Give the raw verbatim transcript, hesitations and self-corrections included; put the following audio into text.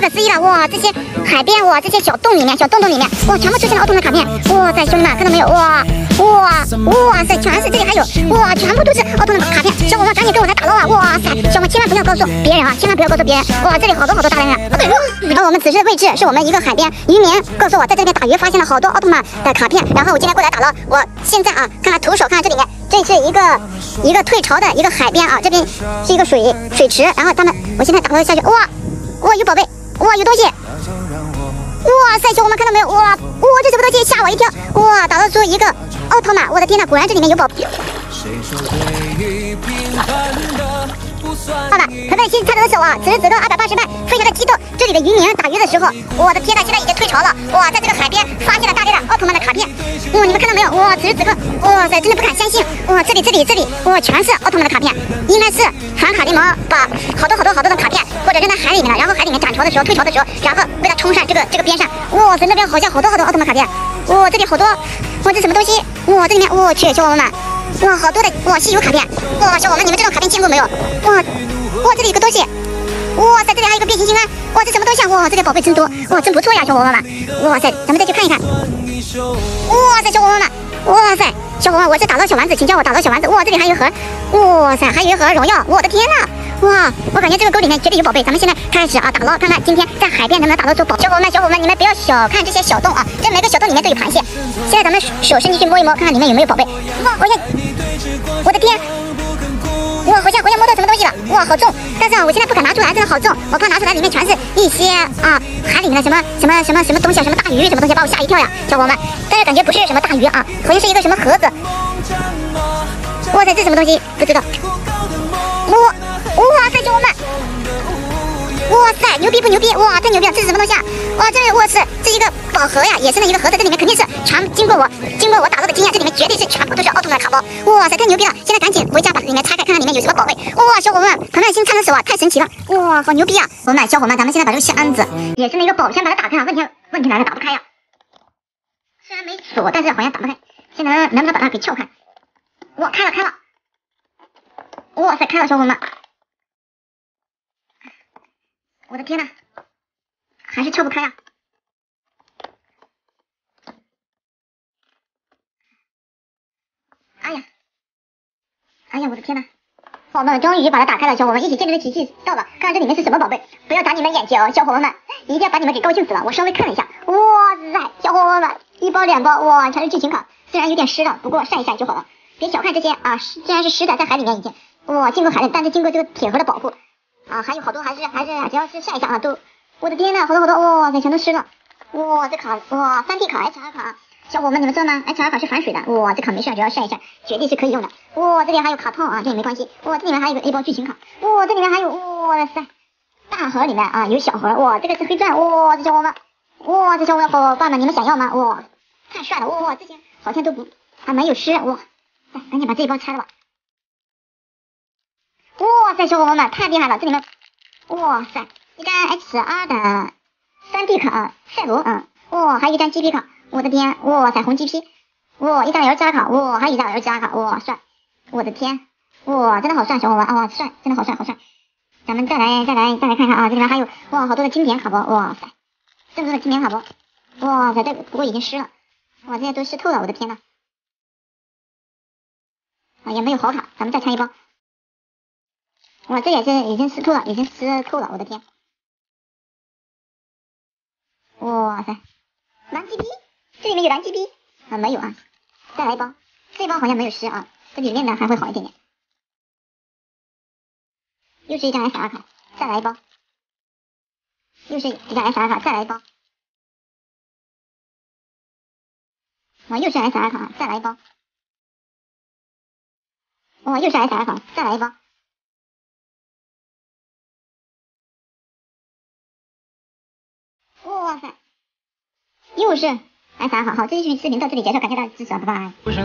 可思议了！哇，这些海边哇，这些小洞里面、小洞洞里面，哇，全部出现了奥特曼卡片！哇塞，兄弟们看到没有？哇哇哇塞，全是这里还有哇，全部都是奥特曼卡片！小伙伴赶紧跟我来打捞啊！哇塞，小伙伴千万不要告诉别人啊，千万不要告诉别人！哇，这里好多好多大量的。然后我们此时的位置是我们一个海边，渔民告诉我，在这边打鱼发现了好多奥特曼的卡片，然后我今天过来打捞。我现在啊，看看徒手，看看这里面，这是一个一个退潮的一个海边啊，这边是一个水水池，然后他们，我现在打捞下去，哇哇有宝贝，哇有东西，哇塞，小伙伴看到没有？哇哇这什么东西？吓我一跳！哇，打捞出一个奥特曼，我的天呐，果然这里面有宝贝。好的，很耐心，看着的手啊，此时此刻二百八十迈，非常的激动。这里的渔民打鱼的时候，我的天呐，现在已经退潮了。哇，在这个海边发现了大量的奥特曼的卡片。哇，你们看到没有？哇，此时此刻，哇塞，真的不敢相信。哇，这里这里这里，哇，全是奥特曼的卡片，应该是fran卡利蒙把好多好多好多的卡片，或者扔在海里面了，然后海里面涨潮的时候、退潮的时候，然后为它冲上这个这个边上。哇塞，那边好像好多好多奥特曼卡片。哇，这里好多，哇，这什么东西？哇，这里面，我去，小伙伴们。哇，好多的哇稀有卡片！哇，小伙伴，你们这种卡片见过没有？哇哇，这里有个东西！哇塞，这里还有个变形金刚！哇，这什么东西啊？哇，这里宝贝真多！哇，真不错呀，小伙伴们！哇塞，咱们再去看一看！哇塞，小伙伴们！哇塞，小伙伴，我是打捞小丸子，请叫我打捞小丸子！哇，这里还有一盒！哇塞，还有一盒荣耀！我的天呐！哇，我感觉这个沟里面绝对有宝贝，咱们现在开始啊打捞，看看今天在海边能不能打捞出宝。小伙伴们，小伙伴们，你们不要小看这些小洞啊，这每个小洞里面都有螃蟹。现在咱们手伸进去摸一摸，看看里面有没有宝贝。哇，我也，我的天！哇，好像好像摸到什么东西了，哇，好重！但是啊，我现在不敢拿出来，真的好重，我怕拿出来里面全是一些啊海里面的什么什么什么什么东西啊，什么大鱼什么东西，把我吓一跳呀，小伙伴们！但是感觉不是什么大鱼啊，好像是一个什么盒子。哇塞，这什么东西？不知道。哇哇塞，小伙伴！哇塞，牛逼不牛逼？哇，太牛逼了！这是什么东西啊？哇，这是我是这是一个宝盒呀，也是那一个盒子，这里面肯定是全经过我经过我打捞的经验，这里面绝对是全部都是奥特曼卡包。哇塞，太牛逼了！现在赶紧回家把里面拆开，看看里面有什么宝贝。哇，小伙伴们，彭耐心看着手啊，太神奇了！哇，好牛逼啊！我们小伙伴，咱们现在把这个箱子也是那个宝箱把它打开啊，问题问题来了，打不开呀。虽然没锁，但是好像打不开。现在能不能把它给撬开？哇，开了开了！哇塞，开了，小伙伴们！我的天呐，还是撬不开啊！哎呀，哎呀，我的天呐！小伙伴们终于把它打开了，小伙伴们一起见证的奇迹到了，看看这里面是什么宝贝，不要眨你们眼睛哦，小伙伴们，一定要把你们给高兴死了。我稍微看了一下，哇塞，小伙伴们，一包两包，哇，全是剧情卡，虽然有点湿了，不过晒一晒就好了。别小看这些啊，虽然是湿的，在海里面已经哇经过海的，但是经过这个铁盒的保护啊，还有好多还是还是只要是晒一下啊都。我的天呐，好多好多，哇塞，全都湿了！哇，这卡，哇，三 D 卡 H R 卡，小伙伴们你们知道吗 ？H R 卡是防水的，哇，这卡没事，只要晒一晒，绝对是可以用的。哇，这里还有卡套啊，这也没关系。哇，这里面还有一包剧情卡，哇，这里面还有，哇塞，大盒里面啊有小盒，哇，这个是黑钻，哇，这小伙伴，哇，这小伙伴们你们想要吗？哇，太帅了，哇，这些好像都不还没有湿，哇，来，赶紧把这一包拆了吧。哇塞，小伙伴们太厉害了，这里面，哇塞。一张 H R 的 三 D 卡赛罗，嗯，哇，还有一张 G P 卡，我的天，哇塞，红 G P， 哇，一张 L 加卡，哇，还有一张 L 加卡，哇，帅，我的天，哇，真的好帅，小伙伴啊，帅，真的好帅，好帅。咱们再来再来再来看看啊，这里面还有哇，好多的经典卡包，哇塞，这么多的经典卡包，哇塞，这个不过已经湿了，哇，这些都湿透了，我的天呐，啊，也没有好卡，咱们再拆一包，哇，这也是已经湿透了，已经湿透了，我的天。哇塞，蓝 G P， 这里面有蓝 G P 啊，没有啊，再来一包，这一包好像没有湿啊，这里面的还会好一点点。又是一张 S R 卡，再来一包，又是一张 S R 卡，再来一包，哇，又是 S R 卡，再来一包，哇，又是 S R 卡，再来一包。哇塞，又是 S R 好好，这期视频到这里结束，感谢大家支持啊，拜拜。